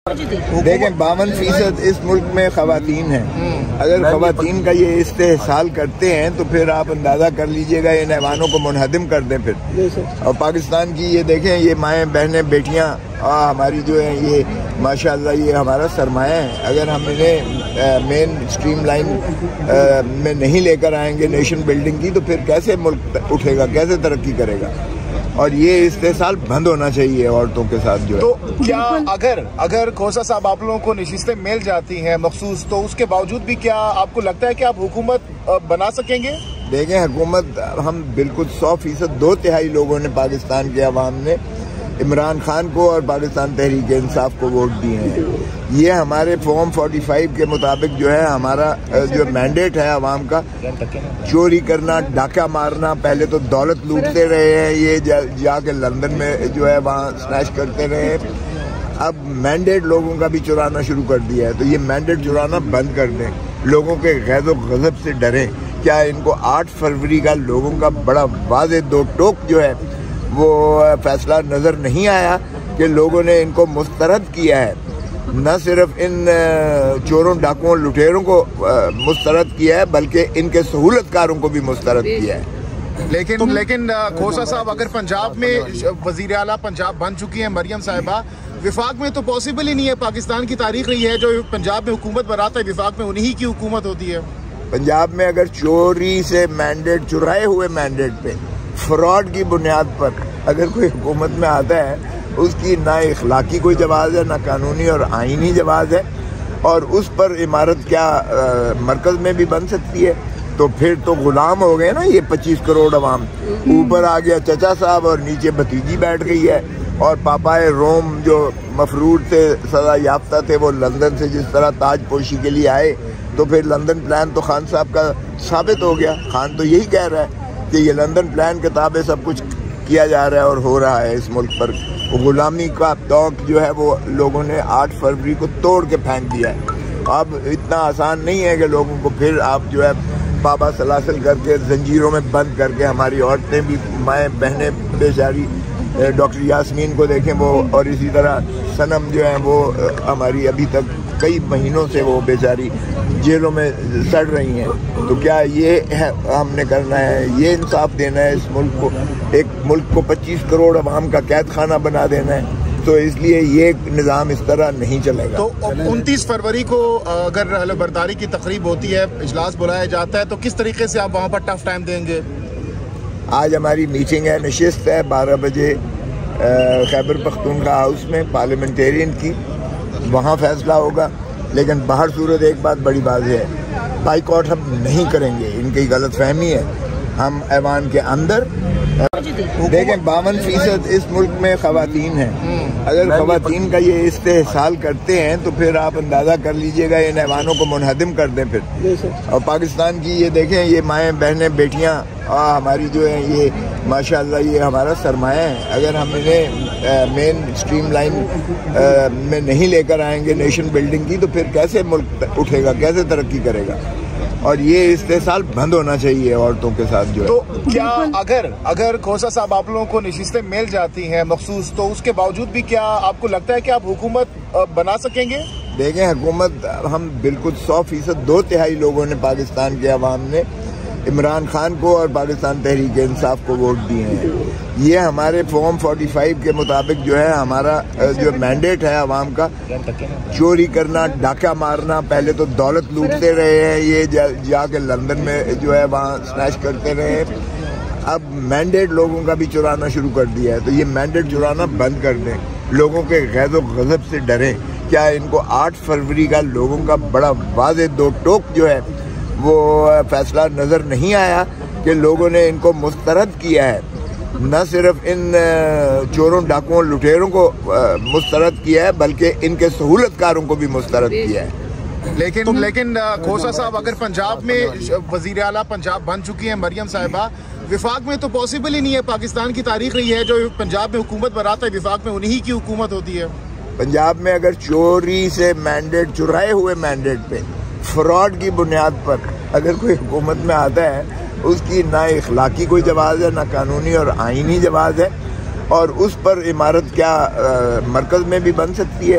देखें 52% इस मुल्क में खवातीन हैं। अगर खवातीन का ये इस्तेहसाल करते हैं तो फिर आप अंदाज़ा कर लीजिएगा इन ऐवानों को मुनहदिम कर दें फिर। और पाकिस्तान की ये देखें, ये माएँ बहनें बेटियाँ हमारी जो है, ये माशाअल्लाह ये हमारा सरमाया है। अगर हम इन्हें मेन स्ट्रीम लाइन में नहीं लेकर आएंगे नेशन बिल्डिंग की, तो फिर कैसे मुल्क उठेगा, कैसे तरक्की करेगा। और ये इस्तेहसाल बंद होना चाहिए औरतों के साथ जो है। तो क्या अगर खोसा साहब आप लोगों को नशिस्तें मिल जाती हैं मखसूस, तो उसके बावजूद भी क्या आपको लगता है कि आप हुकूमत बना सकेंगे? देखें, हुकूमत हम बिल्कुल 100% 2/3 लोगों ने, पाकिस्तान के अवाम ने इमरान खान को और पाकिस्तान तहरीक इंसाफ को वोट दिए हैं। ये हमारे फॉर्म 45 के मुताबिक जो है हमारा जो मैंडेट है अवाम का, चोरी करना, डाका मारना, पहले तो दौलत लूटते रहे हैं, ये जाके लंदन में जो है वहाँ स्नैच करते रहे हैं। अब मैंडेट लोगों का भी चुराना शुरू कर दिया है, तो ये मैंडेट चुराना बंद कर दें, लोगों के गैज़ो गज़ब से डरें। क्या इनको 8 फरवरी का लोगों का बड़ा वाज़ेह दो टोक जो है वो फैसला नज़र नहीं आया कि लोगों ने इनको मुस्तरद किया है। न सिर्फ इन चोरों, डाकुओं, लुटेरों को मुस्तरद किया है, बल्कि इनके सहूलतकारों को भी मुस्तरद किया है। लेकिन खोसा साहब, अगर पंजाब में वज़ीर आला पंजाब बन चुकी हैं मरियम साहिबा, विफाक में तो पॉसिबल ही नहीं है। पाकिस्तान की तारीख रही है, जो पंजाब में हुकूमत बनाता है विफाक में उन्हीं की हुकूमत होती है। पंजाब में अगर चोरी से मैंडेट, चुराए हुए मैंडेट पे, फ्रॉड की बुनियाद पर अगर कोई हुकूमत में आता है, उसकी ना इखलाकी कोई जवाज़ है, ना कानूनी और आईनी जवाज़ है। और उस पर इमारत क्या मरकज़ में भी बन सकती है, तो फिर तो गुलाम हो गए ना ये 25 करोड़ अवाम। ऊपर आ गया चचा साहब और नीचे भतीजी बैठ गई है। और पापाए रोम जो मफरूर से सजा याफ्ता थे, वो लंदन से जिस तरह ताजपोशी के लिए आए, तो फिर लंदन प्लान तो खान साहब का साबित हो गया। खान तो यही कह रहा है कि ये लंदन प्लान के ताबे सब कुछ किया जा रहा है और हो रहा है इस मुल्क पर। गुलामी का तौक जो है वो लोगों ने 8 फरवरी को तोड़ के फेंक दिया है। अब इतना आसान नहीं है कि लोगों को फिर आप जो है बाबा सलासल करके, जंजीरों में बंद करके, हमारी औरतें भी, माएँ बहनें बेचारी, डॉक्टर यास्मीन को देखें वो, और इसी तरह सनम जो है वो हमारी अभी तक कई महीनों से वो बेचारी जेलों में सड़ रही हैं। तो क्या ये है हमने करना है? ये इंसाफ देना है इस मुल्क को? एक मुल्क को 25 करोड़ अवाम का कैद खाना बना देना है? तो इसलिए ये निज़ाम इस तरह नहीं चलेगा। तो 29 फरवरी को अगर हलफबरदारी की तकरीब होती है, इजलास बुलाया जाता है, तो किस तरीके से आप वहाँ पर टफ टाइम देंगे? आज हमारी मीटिंग है, नशिस्त है 12 बजे खैबर पख्तूनख्वा हाउस में पार्लियामेंटेरियन की, वहाँ फैसला होगा। लेकिन बाहर सूरत एक बात बड़ी बात है, बाइकआउट हम नहीं करेंगे, इनकी गलतफहमी है। हम ऐवान के अंदर देखें 52% इस मुल्क में खवातीन हैं। अगर खवातीन का ये इस्तेहसाल करते हैं तो फिर आप अंदाज़ा कर लीजिएगा इन ऐवानों को मुनहदिम कर दें फिर। और पाकिस्तान की ये देखें, ये माएँ बहनें बेटियाँ हमारी जो है, ये माशाअल्लाह ये हमारा सरमाया है। अगर हम इन्हें मेन स्ट्रीम लाइन में नहीं लेकर आएंगे नेशन बिल्डिंग की, तो फिर कैसे मुल्क उठेगा, कैसे तरक्की करेगा। और ये इस्तेहसाल बंद होना चाहिए औरतों के साथ जो है। तो क्या अगर खोसा साहब आप लोगों को नशिस्तें मिल जाती हैं मखसूस, तो उसके बावजूद भी क्या आपको लगता है कि आप हुकूमत बना सकेंगे? देखें, हुकूमत हम बिल्कुल 100% 2/3 लोगों ने, पाकिस्तान के अवाम ने इमरान खान को और पाकिस्तान तहरीक इंसाफ को वोट दिए हैं। ये हमारे फॉर्म 45 के मुताबिक जो है हमारा जो मैंडेट है अवाम का, चोरी करना, डाका मारना, पहले तो दौलत लूटते रहे हैं, ये जाके लंदन में जो है वहाँ स्नैच करते रहे हैं। अब मैंडेट लोगों का भी चुराना शुरू कर दिया है, तो ये मैंडेट चुराना बंद कर दें, लोगों के गैज़ो गज़ब से डरें। क्या इनको 8 फरवरी का लोगों का बड़ा वाज़ेह दो टोक जो है वो फैसला नज़र नहीं आया कि लोगों ने इनको मुस्तरद किया है। न सिर्फ इन चोरों, डाकुओं, लुटेरों को मुस्तरद किया है, बल्कि इनके सहूलतकारों को भी मुस्तरद किया है। लेकिन खोसा साहब, अगर पंजाब में वज़ीर आला पंजाब बन चुकी हैं मरियम साहिबा, विफाक में तो पॉसिबल ही नहीं है। पाकिस्तान की तारीख रही है, जो पंजाब में हुकूमत बनाता है विफाक में उन्हीं की हुकूमत होती है। पंजाब में अगर चोरी से मैंडेट, चुराए हुए मैंडेट पे, फ्रॉड की बुनियाद पर अगर कोई हुकूमत में आता है, उसकी ना इखलाकी कोई जवाज़ है, ना कानूनी और आईनी जवाज़ है। और उस पर इमारत क्या मरकज़ में भी बन सकती है,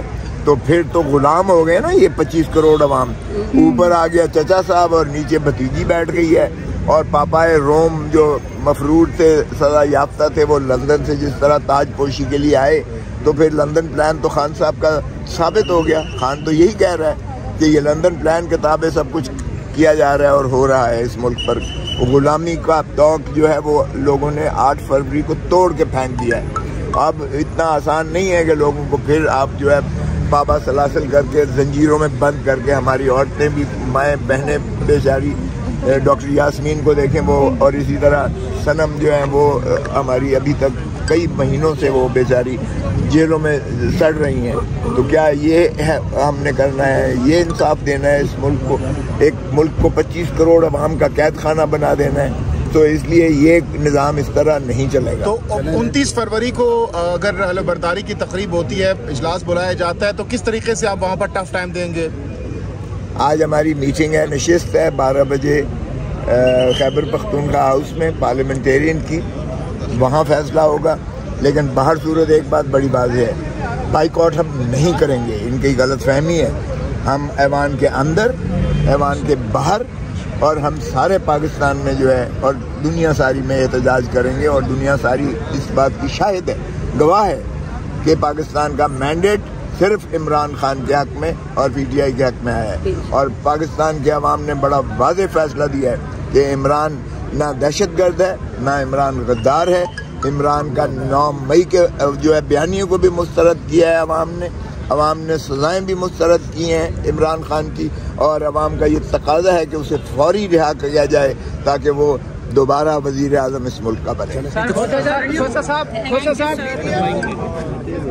तो फिर तो गुलाम हो गए ना ये 25 करोड़ अवाम। ऊपर आ गया चचा साहब और नीचे भतीजी बैठ गई है। और पापाए रोम जो मफरूर थे, सजा याफ्ता थे, वो लंदन से जिस तरह ताजपोशी के लिए आए, तो फिर लंदन प्लान तो खान साहब का साबित हो गया। खान तो यही कह रहा है कि ये लंदन प्लान किताबें सब कुछ किया जा रहा है और हो रहा है इस मुल्क पर। गुलामी का तौक जो है वो लोगों ने 8 फरवरी को तोड़ के फेंक दिया है। अब इतना आसान नहीं है कि लोगों को फिर आप जो है बाबा सलासल करके जंजीरों में बंद करके, हमारी औरतें भी, माएँ बहनें बेचारी, डॉक्टर यास्मीन को देखें वो, और इसी तरह सनम जो है वो हमारी अभी तक कई महीनों से वो बेचारी जेलों में सड़ रही हैं। तो क्या ये है हमने करना है? ये इंसाफ देना है इस मुल्क को? एक मुल्क को 25 करोड़ अवाम का कैद खाना बना देना है? तो इसलिए ये निज़ाम इस तरह नहीं चलेगा। तो 29 फरवरी को अगर हलफबर्दारी की तकरीब होती है, इजलास बुलाया जाता है, तो किस तरीके से आप वहाँ पर टफ टाइम देंगे? आज हमारी मीटिंग है, नशिस्त है 12 बजे खैबर पख्तूनख्वा हाउस में पार्लियामेंटेरियन की, वहाँ फैसला होगा। लेकिन बाहर सूरत एक बात बड़ी बात है, बाइकआउट हम नहीं करेंगे, इनकी गलतफहमी है। हम ऐवान के अंदर, ऐवान के बाहर और हम सारे पाकिस्तान में जो है और दुनिया सारी में एहतजाज करेंगे। और दुनिया सारी इस बात की शाहिद है, गवाह है कि पाकिस्तान का मैंडेट सिर्फ इमरान खान के हक में और PTI के हक में आया है। और पाकिस्तान के अवाम ने बड़ा वाज़ेह फैसला दिया है कि इमरान ना दहशतगर्द है, ना इमरान गद्दार है। इमरान का 9 मई के जो है बयानियों को भी मुस्तरद किया है अवाम ने सजाएं भी मुस्तरद की हैं इमरान खान की। और अवाम का ये तकाजा है कि उसे फौरी रिहा किया जाए ताकि वो दोबारा वज़ीर आज़म इस मुल्क का बने।